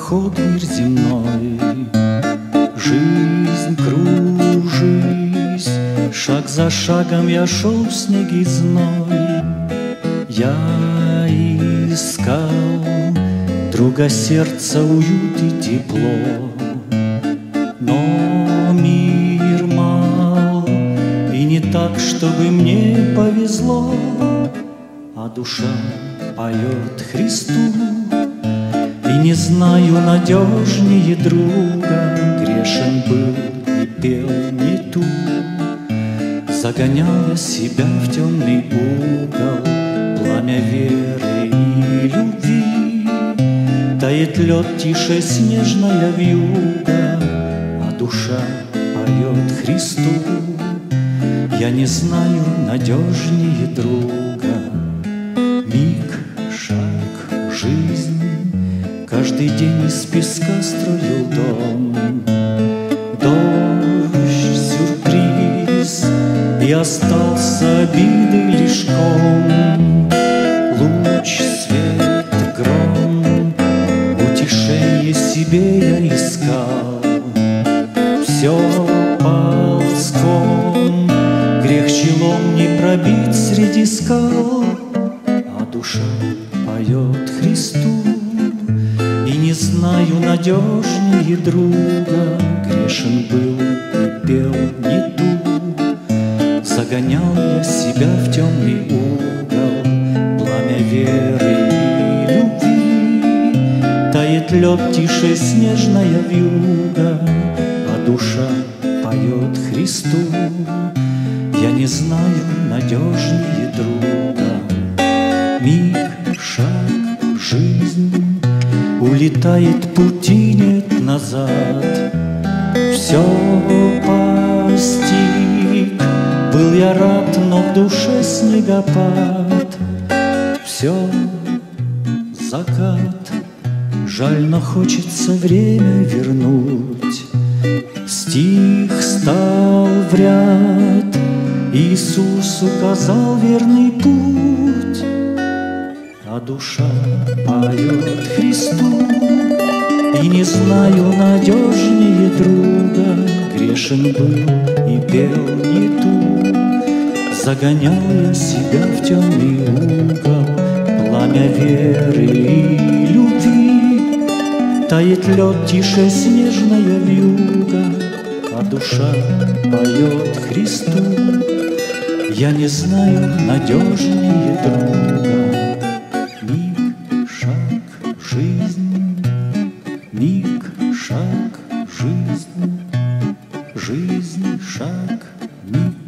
проход мир земной. Жизнь, кружись, шаг за шагом я шел в снег и зной. Я искал друга сердца, уют и тепло, но мир мал, и не так, чтобы мне повезло. А душа поет Христу, и не знаю надежнее друга. Грешен был и пел не ту, загоняя себя в темный угол. Пламя веры и любви тает лед, тише снежная вьюга, а душа поет Христу. Я не знаю надежнее друга. Миг, шаг, жизнь, каждый день из песка строил дом. Дождь, сюрприз, и остался обиды лишь ком. Луч, свет, гром, утешение себе я искал. Все ползком, грех челом не пробить среди скал. А душа поет Христу, и не знаю надежнее друга. Грешен был и пел не ту, загонял я себя в темный угол. Пламя веры и любви тает лед, тише снежная вьюга, а душа поет Христу. Я не знаю надежнее друга. Миг, шаг, жизнь, улетает, пути нет назад. Все постиг, был я рад, но в душе снегопад. Все закат, жаль, но хочется время вернуть. Стих стал в ряд, Иисус указал верный путь, а душа поет Христу, и не знаю надежнее друга. Грешен был и пел не ту, загонял я себя в темный угол. Пламя веры и любви тает лед, тише снежная вьюга, а душа поет Христу. Я не знаю надежнее друга. Миг, шаг, жизнь, миг, шаг, жизнь, жизнь, шаг, миг.